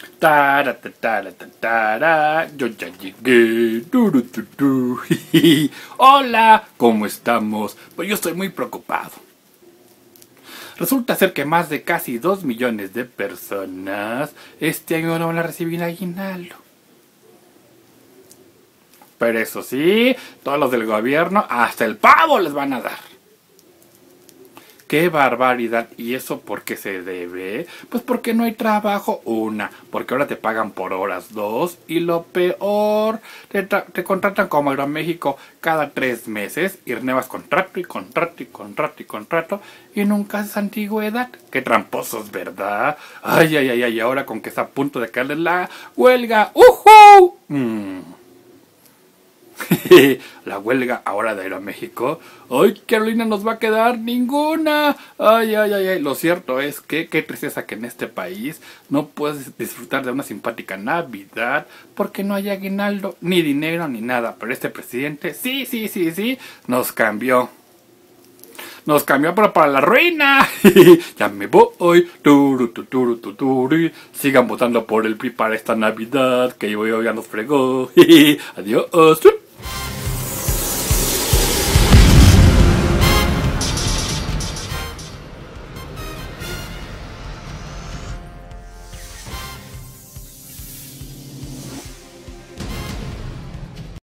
Tara, tara, tara, yo ya llegué. Hola, ¿cómo estamos? Pues yo estoy muy preocupado. Resulta ser que más de casi 2 millones de personas este año no van a recibir aguinaldo. Pero eso sí, todos los del gobierno, hasta el pavo les van a dar. ¡Qué barbaridad! ¿Y eso por qué se debe? Pues porque no hay trabajo, una, porque ahora te pagan por horas, dos, y lo peor, te contratan como Aeroméxico cada 3 meses y renuevas contrato y contrato y contrato y contrato y nunca haces antigüedad. ¡Qué tramposos, ¿verdad? Ay, ay, ay, ay, ahora con que está a punto de caerles la huelga. ¡Uhú! La huelga ahora de Aeroméxico. ¡Ay, Carolina, nos va a quedar ninguna! ¡Ay, ay, ay, ay! Lo cierto es que qué tristeza que en este país no puedes disfrutar de una simpática Navidad porque no hay aguinaldo, ni dinero, ni nada. Pero este presidente, sí, nos cambió. Nos cambió pero para la ruina. Ya me voy. Sigan votando por el PRI para esta Navidad que yo ya nos fregó. Adiós.